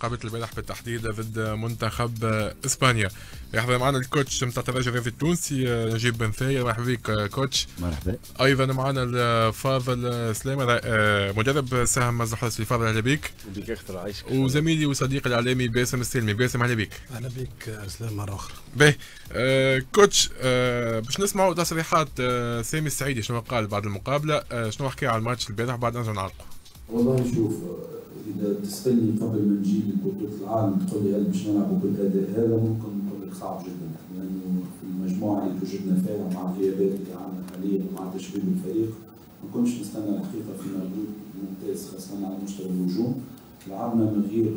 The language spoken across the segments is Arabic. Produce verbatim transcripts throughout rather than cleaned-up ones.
مقابلة البارح بالتحديد ضد منتخب اسبانيا. يحضر معنا الكوتش نتاع الترجي الرياضي التونسي نجيب بن ثاير. مرحبا بك كوتش. مرحبا. ايضا معنا الفاضل سلامه مدرب ساهم مصدر الحدث في فاضل. اهلا بك. بك اكثر عايشك. وزميلي وصديقي الاعلامي باسم السلمي. باسم اهلا بك. اهلا بك اسلام مره اخرى. باهي آه كوتش آه باش نسمعوا تصريحات آه سامي السعيدي شنو قال بعد المقابله، آه شنو حكى على الماتش البارح بعد نرجع نعلقوا. والله شوف، اذا تسالني قبل ما نجي لبطوله العالم تقول لي هل باش نلعبوا بالاداء هذا، ممكن نقول لك صعب جدا، لانه في المجموعه اللي توجدنا فيها مع الغيابات اللي عندنا حاليا ومع تشبيب الفريق ما كنتش نستنى الحقيقه في مردود ممتاز خاصه على مستوى الهجوم. لعبنا من غير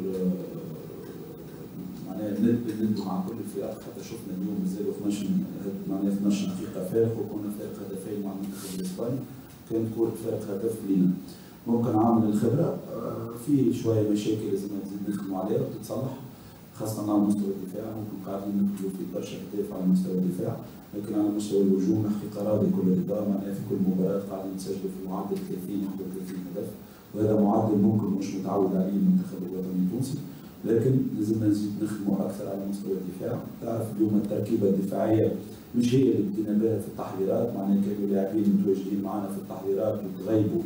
معناها ند ند مع كل الفرق، حتى شفنا اليوم مازالوا اثناش معناها اثناش دقيقه فارق وكنا فارق هدفين مع المنتخب الاسباني، كانت كورة فارق هدف لينا. ممكن عامل الخبره في شويه مشاكل لازم نزيد نخدموا عليها وتتصلح خاصه على مستوى الدفاع. ممكن قاعدين ندخلوا في برشا اهداف على مستوى الدفاع، لكن على مستوى الهجوم الحقيقه راضي كل رضا. معناها في كل مباراه قاعدين نسجلوا في معدل ثلاثين واحد وثلاثين هدف، وهذا معدل ممكن مش متعود عليه المنتخب الوطني التونسي، لكن لازمنا نزيد نخدموا اكثر على مستوى الدفاع. تعرف اليوم التركيبه الدفاعيه مش هي اللي بدينا بها في التحضيرات، معناها كانوا لاعبين متواجدين معنا في التحضيرات وتغيبوا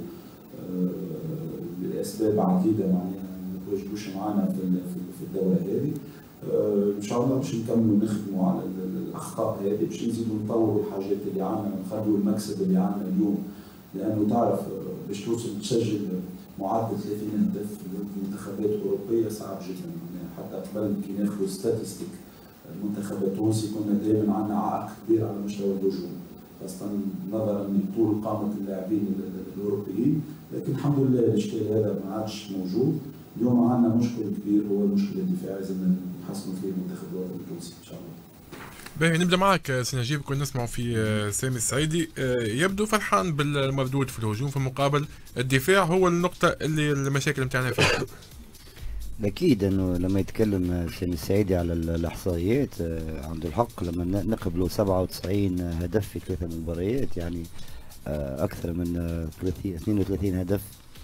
لاسباب عديده، معناها ما تواجدوش معنا في في الدوره هذه. ان شاء الله باش نكملوا نخدموا على الاخطاء هذه، باش نزيدوا نطوروا الحاجات اللي عندنا ونخلوا المكسب اللي عندنا اليوم، لانه تعرف باش توصل تسجل معدل ثلاثين هدف في المنتخبات الاوروبيه صعب جدا. يعني حتى قبل كي ناخذوا ستاتستيك المنتخب التونسي كنا دائما عندنا عائق كبير على مستوى الهجوم، خاصه نظرا لطول قامه اللاعبين الاوروبيين، لكن الحمد لله الاشكال هذا ما عادش موجود. اليوم عندنا مشكل كبير هو المشكل الدفاعي، لازم نحسنوا فيه المنتخب الوطني التونسي ان شاء الله. باهي نبدا معك سي نجيب. كنا نسمعوا في سامي السعيدي يبدو فرحان بالمردود في الهجوم، في المقابل الدفاع هو النقطه اللي المشاكل نتاعنا فيها. اكيد انه لما يتكلم سامي السعيدي على الاحصائيات عنده الحق. لما نقبلوا سبعة وتسعين هدف في ثلاثه مباريات، يعني اكثر من اثنين وثلاثين هدف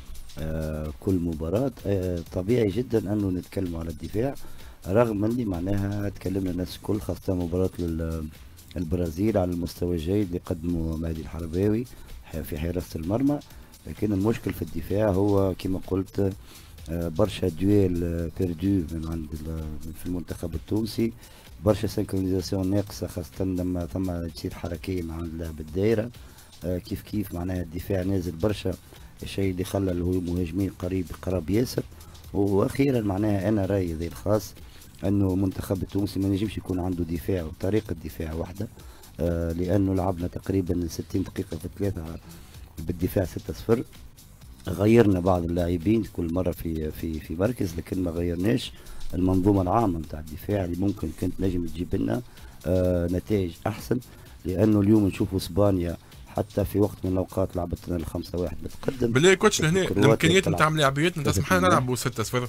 كل مباراه، طبيعي جدا انه نتكلم على الدفاع، رغم اللي معناها تكلمنا الناس الكل خاصه مباراه البرازيل على المستوى الجيد اللي قدمه مهدي الحرباوي في حراسه المرمى. لكن المشكل في الدفاع هو كما قلت برشا دويل بيردو من عند في المنتخب التونسي، برشا سينكرونيزاسيون ناقصه خاصه لما ثم تصير حركيه مع لاعب الدائره. كيف كيف معناها الدفاع نازل برشا، الشيء اللي خلى المهاجمين قريب قراب ياسر. واخيرا معناها انا رايي ذي الخاص انه المنتخب التونسي ما نجمش يكون عنده دفاع وطريقه دفاع واحده، آه لانه لعبنا تقريبا ستين دقيقه في ثلاثه بالدفاع ستة صفر. غيرنا بعض اللاعبين كل مره في في في مركز، لكن ما غيرناش المنظومه العامه نتاع الدفاع اللي ممكن كانت نجم تجيب لنا آه نتائج احسن. لانه اليوم نشوفوا اسبانيا حتى في وقت من الاوقات لعبتنا الخمسة واحد بتقدم. بالله كوتش لهنا الامكانيات نتاع لاعبياتنا تسمح لنا نلعبوا ستة صفر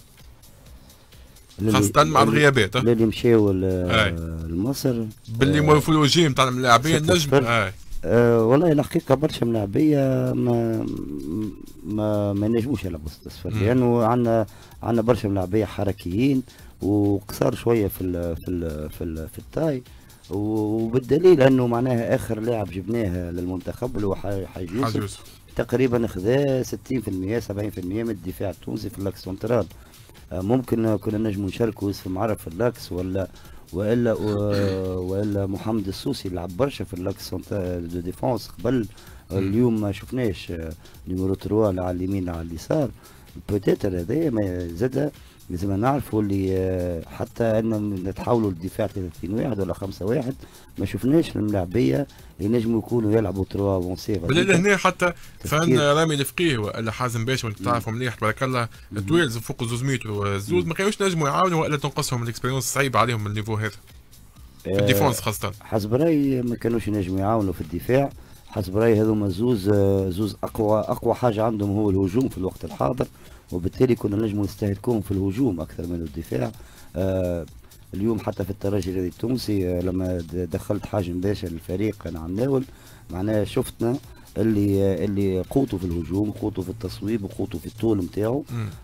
خاصة مع الغيابات اللي مشاو لمصر باللي مورفولوجي نتاع اللاعبين نجم. أه والله الحقيقه برشا ملاعبيه ما ما ما نجموش يلعبوا ستة صفر، لانه عندنا عندنا برشا ملاعبيه حركيين وقصار شويه في ال في ال في, ال في التاي، وبالدليل انه معناها اخر لاعب جبناه للمنتخب اللي هو حاج يوسف تقريبا خذا ستين بالمئة سبعين بالمئة من الدفاع التونسي في اللاكس سنترال. ممكن كنا نجموا نشاركوا يوسف معرف في اللاكس ولا والا والا محمد السوسي لعب برشا في اللاكس دو ديفونس قبل. اليوم ما شفناش نيميرو ثلاثة لا على اليمين لا على اليسار. بوتيتر هذايا زاد لازم نعرفوا اللي حتى ان نتحولوا للدفاع ثلاثين واحد ولا خمسة واحد ما شفناش الملاعبيه اللي نجموا يكونوا يلعبوا ثلاثة افونسي. بالله هنا حتى فان رامي الفقيه ولا حازم باشا وانت تعرفوا مليح تبارك الله الطويل فوق زوز متر وزوز ما كانوش نجموا يعاونوا والا تنقصهم الاكسبيريونس صعيب عليهم من النيفو هذا في الديفونس خاصه. حسب رايي ما كانوش ينجموا يعاونوا في الدفاع. حسب رايي هذوما زوز زوز اقوى اقوى حاجه عندهم هو الهجوم في الوقت الحاضر، وبالتالي كنا نجموا نستهلكوهم في الهجوم اكثر من الدفاع. آه اليوم حتى في الترجي الرياضي التونسي آه لما دخلت حاجم باشا للفريق انا عم ناول معناها شفتنا اللي اللي قوته في الهجوم، قوته في التصويب، وقوته في الطول نتاعو.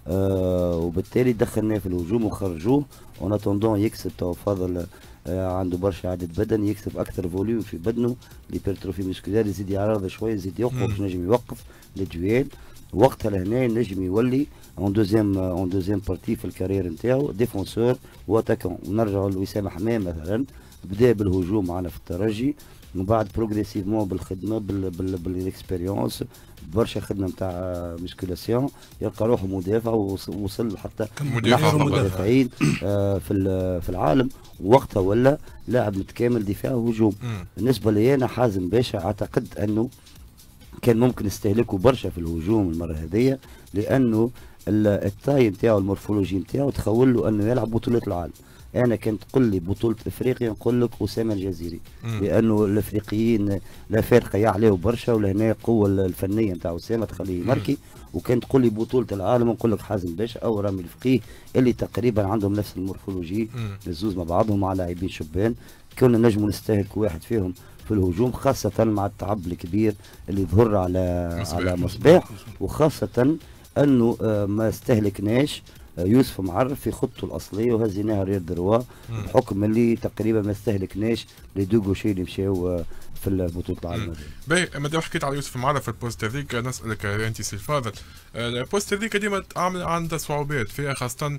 آه وبالتالي دخلناه في الهجوم وخرجوه، اون اتوندون يكسب تو فاضل آه عنده برشا عدد بدن، يكسب اكثر فوليوم في بدنه، ليبرتروفي مسكولار، يزيد يعرض شويه، يزيد يقوى باش نجم يوقف الجوال. وقتها لهنا نجم يولي اون دوزيام اون دوزيام بارتي في الكارير نتاعو ديفونسور واتاكون. ونرجعوا لوسام حمام مثلا، بدا بالهجوم معنا في الترجي، ومن بعد بروغريسيفمون بالخدمه بالاكسبيريونس برشا خدمه نتاع مسكولاسيون، يلقى روحه مدافع، ووصل حتى مدافع مدافعين آه في في العالم. وقتها ولا لاعب متكامل دفاع وهجوم. بالنسبه لي انا حازم باشا اعتقد انه كان ممكن نستهلكه برشا في الهجوم المره هذيا، لانه التاي نتاعو المورفولوجي نتاعو تخول له انه يلعب بطوله العالم. انا كان تقول لي بطوله افريقيا نقول لك اسامه الجزيري، لانه الافريقيين لا فارقه يعليو برشا، ولهنا القوه الفنيه نتاع اسامه تخليه يماركي. وكان تقول لي بطوله العالم نقول لك حازم باشا او رامي الفقيه، اللي تقريبا عندهم نفس المورفولوجي الزوز مع بعضهم، مع لاعبين شبان. كنا نجموا نستهلكوا واحد فيهم في الهجوم، خاصة مع التعب الكبير اللي ظهر على مصباح. على مصباح، وخاصة انه ما استهلكناش يوسف معرف في خطته الاصليه وهزيناها ريال دروا، بحكم اللي تقريبا ما استهلكناش لي دو غوشي اللي مشاو في البطوله العالميه. باهي، ما دام حكيت على يوسف معرف في البوست هذيك، نسالك انت سي الفاضل، البوست هذيك ديما عامل عندها صعوبات فيها، خاصه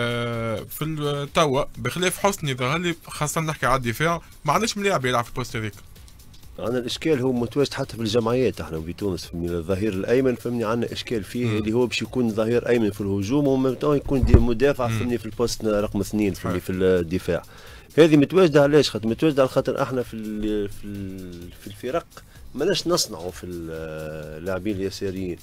في التوا بخلاف حسني ظهر لي، خاصه نحكي على الدفاع، ما عندناش ملاعب يلعب في البوست هذيك. عندنا الاشكال هو متواجد حتى في الجمعيات احنا في تونس، فهمني الظهير الايمن فهمني عندنا اشكال فيه، مم. اللي هو باش يكون ظهير ايمن في الهجوم ومن يكون مدافع فهمني في البوست رقم اثنين فهمني في الدفاع. هذه متواجده علاش؟ خاطر متواجده على خاطر احنا في في في الفرق ماناش نصنعوا في اللاعبين اليساريين.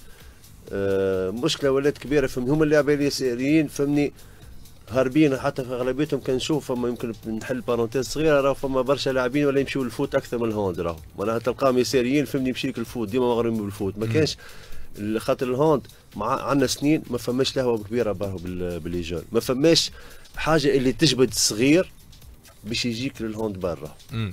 آه مشكله ولات كبيره فهمني، هما اللاعبين اليساريين فهمني هاربين، حتى في اغلبيتهم كنشوف فما يمكن نحل بارونتيز صغيره، راه فما برشا لاعبين ولا يمشيو للفوت اكثر من الهوند، راهو معناها تلقاهم يساريين فهمني يمشي لك الفوت، ديما مغرومين بالفوت، ما كانش خاطر الهوند مع عندنا سنين ما فماش لهوه كبيره باهو بالليجون، ما فماش حاجه اللي تجبد صغير باش يجيك للهوند برا.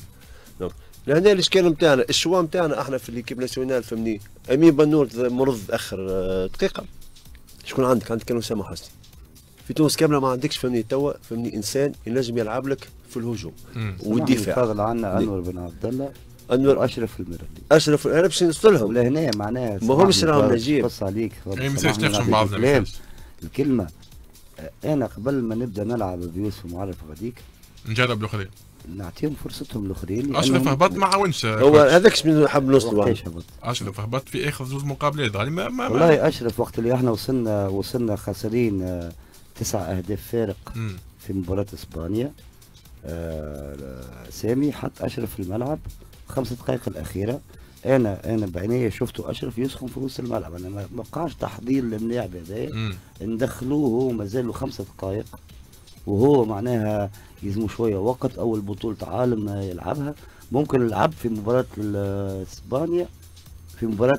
لهنا الاشكال نتاعنا، الشوا نتاعنا احنا في ليكيب ناسيونال فهمني، امين بنور مرض اخر دقيقه، شكون عندك؟ عندك كان اسامه حسني. في تونس كامله ما عندكش فهمني توا فهمني انسان ينجم يلعب لك في الهجوم والدفاع. فاضل عندنا انور بن عبد الله، انور اشرف المرلي، اشرف انا باش نوصلهم لهنا معناها ما همش راهم نجيب قص عليك ما يمساش نخشم بعضنا الكلمه. انا قبل ما نبدا نلعب بيوسف معرف غاديك نجرب الاخرين، نعطيهم فرصتهم الاخرين. اشرف هبط ما عاونش، هو هذاكش من حب نوصلوا. اشرف هبط في اخر زوج مقابلات غالي ما, ما والله اشرف وقت اللي احنا وصلنا وصلنا خاسرين تسع اهداف فارق م. في مباراه اسبانيا، آه سامي حط اشرف في الملعب خمس دقائق الاخيره، انا انا بعيني شفته اشرف يسخن في وسط الملعب، انا ما بقاش تحضير لللاعب هذايا، ندخلوه هو مازال له خمس دقائق وهو معناها يلزموا شويه وقت، اول بطوله عالم يلعبها، ممكن يلعب في مباراه اسبانيا في مباراه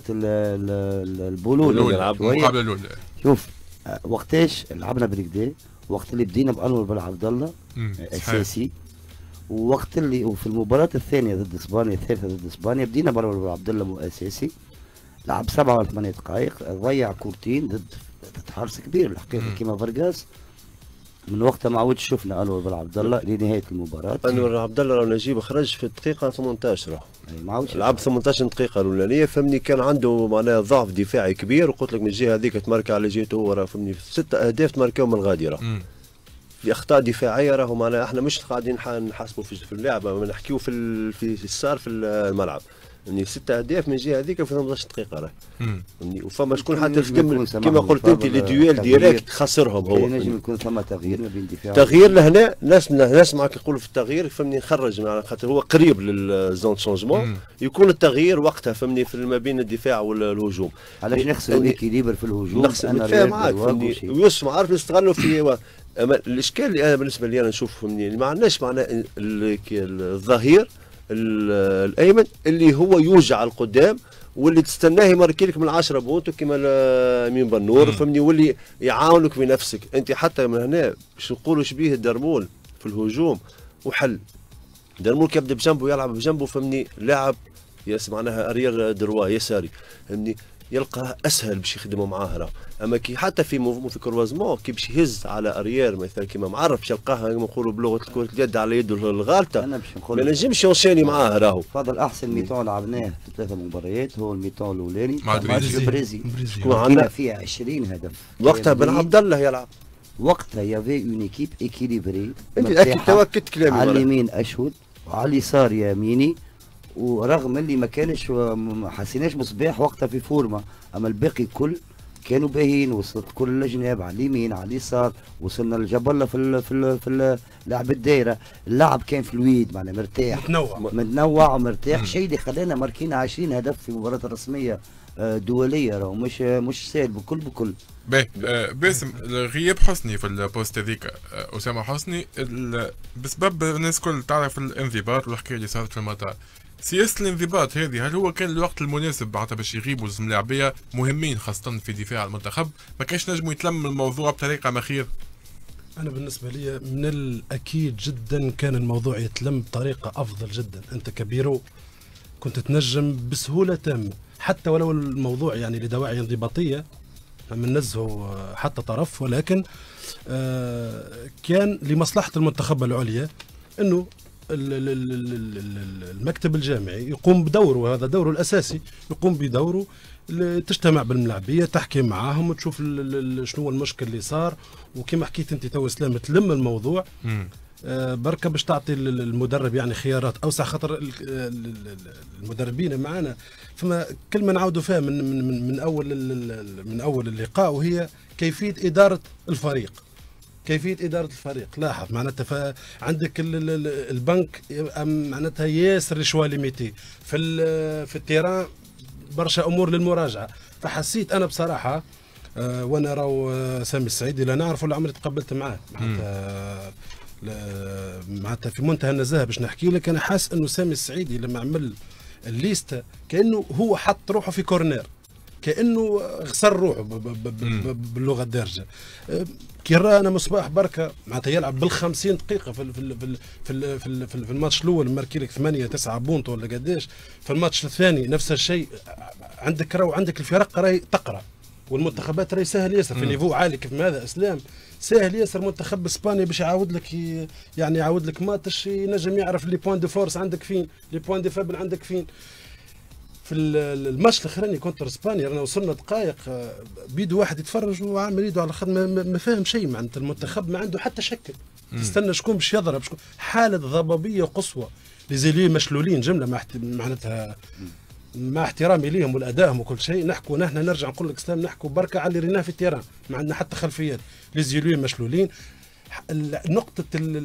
البولول المقابله الاولى. شوف وقتاش لعبنا بالكدا، وقت اللي بدينا بانور بن عبد الله اساسي، ووقت اللي وفي المباراه الثانيه ضد اسبانيا الثالثه ضد اسبانيا بدينا بانور بن عبد الله اساسي، لعب سبعة ولا ثمانية دقائق، ضيع كورتين ضد ضد حارس كبير الحقيقه كيما فرقاس. من وقتها ما عودش شفنا انور بن عبد الله لنهايه المباراه. انور بن عبد الله راه نجيب خرج في الدقيقه ثمانية عشر، ما عودش لعب ثمانية عشر دقيقه الاولانيه فهمني، كان عنده معناها ضعف دفاعي كبير، وقلت لك من الجهه هذيك تماركا على جهته هو راه فهمني ستة اهداف تماركاو من الغادي، راه في اخطاء دفاعيه راهو معناها احنا مش قاعدين نحاسبوا في اللعبه، نحكيو في في صار في الملعب، يعني ستة اهداف من الجهه هذيك في ثمانية عشر دقيقه راه فهمني، وفما شكون حتى كما قلت انت لي دويل ديريكت خسرهم هو. ينجم يكون ثم تغيير ما بين دفاع تغيير لهنا، ناس نسمعك يقولوا في التغيير فهمني نخرج على خاطر هو قريب للزون شونجمون، يكون التغيير وقتها فهمني في ما بين الدفاع والهجوم. علاش نخسروا الاكيليبر في الهجوم؟ انا معاك فهمني، ويوسف ما عارف نستغلوا في الاشكال اللي انا بالنسبه لي انا نشوف فهمني ما عندناش معناه الظهير الايمن اللي هو يوجع القدام واللي تستناه يماركي لك من عشرة بونتو كيما امين بنور فهمني، واللي يعاونك بنفسك انت. حتى من هنا باش نقولوا شبيه درمول في الهجوم وحل، درمول كيبدا بجنبه يلعب بجنبه فهمني لاعب يس معناها اريير دروا يساري فهمني يلقى اسهل باش يخدموا معاه راه. اما كي حتى في موفمون في كروازمون كي باش يهز على اريير مثلا كيما ما عرفش يلقاها نقولوا بلغه كره اليد على يده الغالطه انا باش نقول ما نجمش يونشيني معاه راهو. فضل احسن ميتون لعبناه في ثلاثه مباريات هو الميتون الاولاني مع البرازيل شكون عندنا فيها عشرين هدف وقتها بن عبد الله يلعب وقتها يافي اون ايكيب ايكيليبري. انت اكيد توكدت كلامي على اليمين اشهد وعلى اليسار يميني، ورغم اللي ما كانش ما حسيناش مصباح وقتها في فورما، اما الباقي كل كانوا باهيين. وصلت كل الجناب على اليمين على اليسار، وصلنا لجبله في ال في ال في ال لعب الدائره. اللعب كان فلويد معناها مرتاح متنوع متنوع ومرتاح، شيء اللي خلانا ماركينا عشرين هدف في مباراه رسميه دوليه، راهو مش مش سهل بكل بكل. باهي باسم غياب حسني في البوست هذيك، اسامه حسني بسبب الناس الكل تعرف الانضباط والحكايه اللي صارت في المطار. سياسه الانضباط هذه هل هو كان الوقت المناسب بعد باش يغيبوا زم لاعبيه مهمين خاصه في دفاع المنتخب؟ ما كانش نجموا يتلم الموضوع بطريقه مخير؟ انا بالنسبه لي من الاكيد جدا كان الموضوع يتلم بطريقه افضل جدا. انت كبيرو كنت تنجم بسهوله تامه حتى ولو الموضوع يعني لدواعي انضباطيه من نزهه حتى طرف، ولكن آه كان لمصلحه المنتخب العليا انه المكتب الجامعي يقوم بدوره، وهذا دوره الاساسي، يقوم بدوره، تجتمع بالملاعبيه تحكي معاهم وتشوف شنو هو المشكل اللي صار، وكما حكيت انت تو اسلام تلم الموضوع. آه بركه باش تعطي المدرب يعني خيارات اوسع، خاطر المدربين معنا فما كلمه نعاودوا فيها من من من اول من اول اللقاء، وهي كيفيه اداره الفريق. كيفيه اداره الفريق لاحظ معناتها عندك البنك معناتها ياسر شوي ليميتي في في التيران، برشا امور للمراجعه. فحسيت انا بصراحه آه وانا راهو آه سامي السعيدي لا نعرف ولا عمري تقابلت معاه معناتها معناتها في منتهى النزاهه باش نحكي لك. انا حاسس انه سامي السعيدي لما عمل الليسته كانه هو حط روحه في كورنير، كانه خسر روحه باللغه الدارجه. كي راه انا مصباح بركه معناتها يلعب بالخمسين دقيقه في في في في, في, في, في الماتش الاول ماركي لك ثمانية تسعة بونت ولا قداش، في الماتش الثاني نفس الشيء. عندك راهو عندك الفرق راهي تقرا، والمنتخبات راهي سهل ياسر في نيفو عالي كيف هذا اسلام، سهل ياسر منتخب اسبانيا باش يعاود لك يعني يعاود لك ماتش، ينجم يعرف لي بوين دو فورس عندك فين، لي بوين دو فابل عندك فين. في الماتش الاخراني كونتر اسبانيا رانا وصلنا دقائق بيدو واحد يتفرج وعامل يده على خدمه ما فاهم شيء، معناتها المنتخب ما عنده حتى شكل، تستنى شكون باش يضرب شكون. حاله ضبابيه قصوى، لي زيلي مشلولين جمله معناتها مع احترامي ليهم والادائهم وكل شيء. نحكوا نحن نرجع نقول لك اسلام نحكوا بركه على اللي ريناه في التيران، ما عندنا حتى خلفيات. لي زيلي مشلولين. نقطه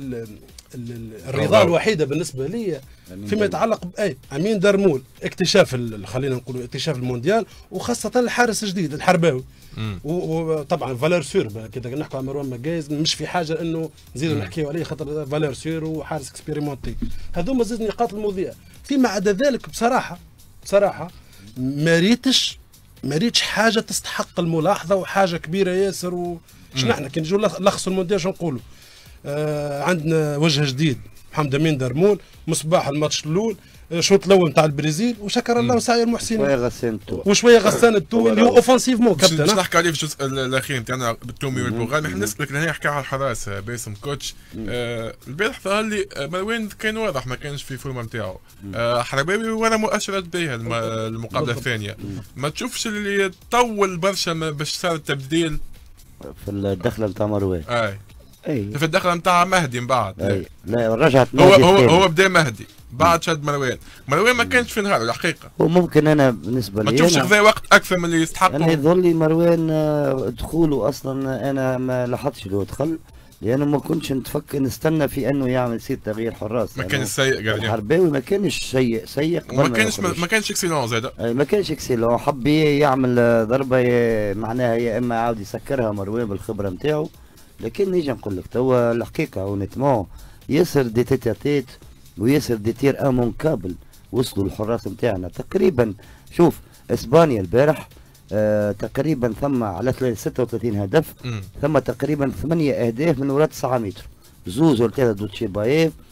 الرضا الوحيده بالنسبه لي فيما يتعلق باي امين درمول، اكتشاف خلينا نقولوا اكتشاف المونديال، وخاصه الحارس الجديد الحرباوي، وطبعا فالير سور كذا نحكوا على مروان ماجايز، مش في حاجه انه نزيدوا نحكيوا عليه خاطر فالير سور وحارس اكسبيريمونتي. هذوما زيد نقاط المضيئه. فيما عدا ذلك بصراحه بصراحه ما ريتش ما ريتش حاجه تستحق الملاحظه وحاجه كبيره ياسر. وش نحن كي نجوا لخصوا المونديال شو نقولوا؟ آه عندنا وجه جديد محمد امين درمول، مصباح الماتش الاول، الشوط الاول نتاع البرازيل، وشكر الله سعي المحسنين شويه غسان التو وشويه غسان التو اللي هو اوفنسيفمون كابتن. باش نحكي عليه في الجزء الاخير نتاعنا بالتومي والبوغال. نحن نسالك لهنا نحكي على الحراس باسم كوتش. آه البارح ظهر لي مروان كان واضح ما كانش في فورما نتاعو. آه حرباوي ولا مؤشرات باهيه المقابله الثانيه. ما تشوفش اللي طول برشا باش صار التبديل في الدخله نتاع مروان؟ اي اي في الدخله نتاع مهدي من بعد. اي لا رجعت هو هو هو بدا مهدي بعد شد مروان. مروان ما كانش في نهار الحقيقه. وممكن انا بالنسبه لي ما تشوفش خذا وقت اكثر من اللي يستحقه. انا يظل لي مروان دخوله اصلا انا ما لاحظتش له دخل، لانه ما كنتش نتفكر نستنى في انه يعمل يصير تغيير حراس. ما كانش سيء قاعدين. الحرباوي ما كانش سيء سيء ما كانش ما كانش اكسيلون زاد. ما كانش اكسيلون، حب يعمل ضربه معناها يا اما عاود يسكرها مروان بالخبره نتاعو. لكن نيجي نقول لك توا الحقيقه اونيتمون ياسر دي تيتاتيت وياسر دي تير امونكابل وصلوا الحراس نتاعنا تقريبا. شوف اسبانيا البارح آه تقريبا ثم على ستة وثلاثين هدف، ثم تقريبا ثمانية اهداف من وراء تسعة متر، زوز ولا ثلاثه دوتشي بايف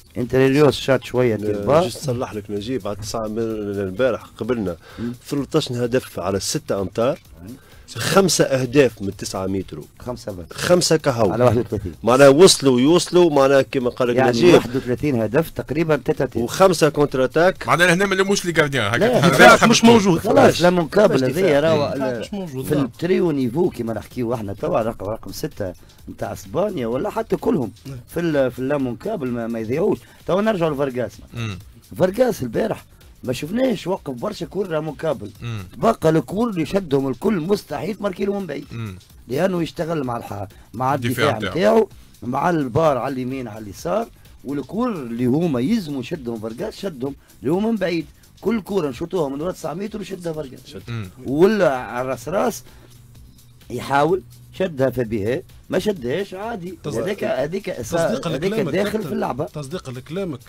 انتريريوس شات شويه تيربا. جست تصلح لك نجيب على تسعة من البارح قبلنا ثلاثة عشر هدف على ستة امتار، خمسة اهداف من تسعة متر، خمسه بس خمسه كهو على واحد وثلاثين، معناها وصلوا يوصلوا معناها كما قال لك يعني نجيب واحد وثلاثين هدف تقريبا ثلاثة وخمسه كونتر اتاك. معناها هنا ما نلوموش لي جارديان لا، هكا مش موجود خلاص. لا منقابل هذايا راهو مش موجود في التريو نيفو كما نحكيو احنا توا رقم رقم ستة نتاع اسبانيا ولا حتى كلهم في ال في اللامنقابل ما, ما يذيعوش. توا نرجعوا لفرقاس. فرقاس البارح ما شفناش وقف برشا كورة مقابل، تبقى الكور اللي شدهم الكل مستحيل تماركيلهم من بعيد، لانه يشتغل مع الح... مع الدفاع نتاعو، مع البار على اليمين على اليسار، والكور اللي هما يلزموا شدهم فرقاس شدهم اللي هما من بعيد. كل كورة نشوطوها من ورا تسعة متر وشدها فرقاس، ولا على راس راس يحاول شدها فبها ما شدهاش عادي. هذيك هذيك هذيك داخل في اللعبه. تصديقا لكلامك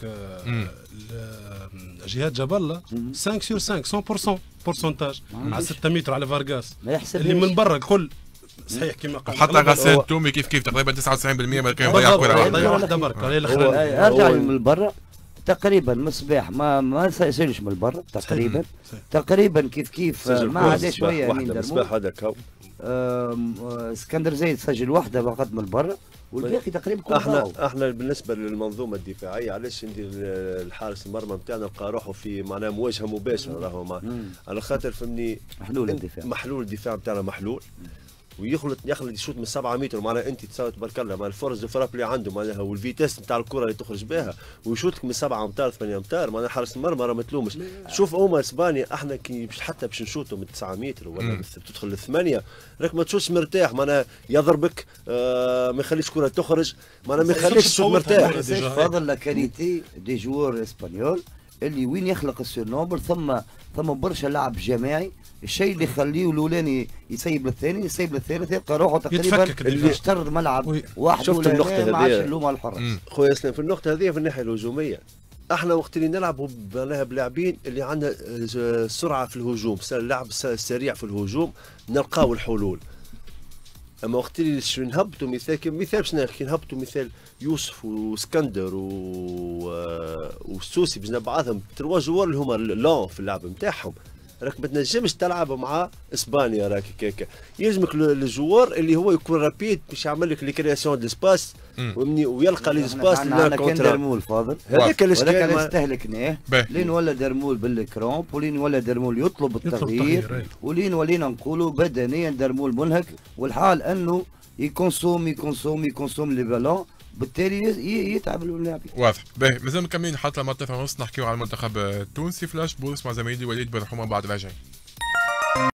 جهاد جاب الله خمسة سور خمسة مية بالمية بورسنتاج على ستة متر على فارغاس اللي من برا الكل صحيح كما قال. حتى غسان تومي كيف كيف تقريبا تسعة وتسعين بالمية ما كان يضيع كره واحده واحده برك. ارجع من برا تقريبا مصباح ما ما يسجلش من برا تقريبا تقريبا كيف كيف ما عدا شويه واحده مصباح هذاك هو. اسكندر زايد سجل واحده فقط من برا والباقي تقريبا كله. احنا احنا بالنسبه للمنظومه الدفاعيه علاش ندير الحارس المرمى نتاعنا لقى روحه في معناها مواجهه مباشره راهو مع على خاطر فهمني محلول الدفاع محلول الدفاع نتاعنا محلول ويخلط يخلط يشوط من سبعة متر. معناها انت تصور تبارك الله مع الفرص دو فراب اللي عنده معناها والفيتاس نتاع الكره اللي تخرج بها ويشوط لك من سبعة امتار ثمانية امتار. معناها حارس المرمى راه ما تلومش. شوف هما اسبانيا احنا كي حتى باش نشوطوا من تسعة متر ولا تدخل للثمانيه راك ما تشوتش مرتاح. معناها يضربك آه ما يخليش كره تخرج. معناها ما يخليكش تشوط مرتاح. فاضل لا كاليتي دي جوار اسبانيول اللي وين يخلق السيرنوبل ثم ثم برشا لعب جماعي. الشيء اللي يخليه الاولاني يسيب للثاني يسيب للثالث يلقى روحه تقريبا يشتر ملعب واحد. شفت النقطه ما عادش اللوم على الحراس. خويا اسلام في النقطه هذه في الناحيه الهجوميه احنا وقت اللي نلعبوا معناها بلاعبين اللي عندنا سرعه في الهجوم اللعب سريع في الهجوم نلقاو الحلول. اما وقت اللي نهبطوا مثال مثال باش نحكي نهبطوا مثال يوسف واسكندر و... والسوسي باش نبعثهم تروا جوار اللي هما لون في اللعب نتاعهم. راك ما تنجمش تلعب مع اسبانيا راك كيكا يلزمك الجوار اللي هو يكون رابيد باش يعمل لك لي كرياسيون دو سباس ويلقى لي سباس لا كونتر. درمول فاضل هذاك الاشكال ما استهلكناه لين ولا درمول بالكرامب ولين ولا درمول يطلب التغيير ولين ولينا نقولوا بدنيا درمول منهك. والحال انه يكونسوم يكونسوم يكونسوم لي بالون بالتالي يتعب اللاعبين. واضح. باهي مازال مكملين حتى لما تسعة ونص نحكيو على المنتخب التونسي. فلاش بوس مع زميلي وليد بن حمام بعد راجعين.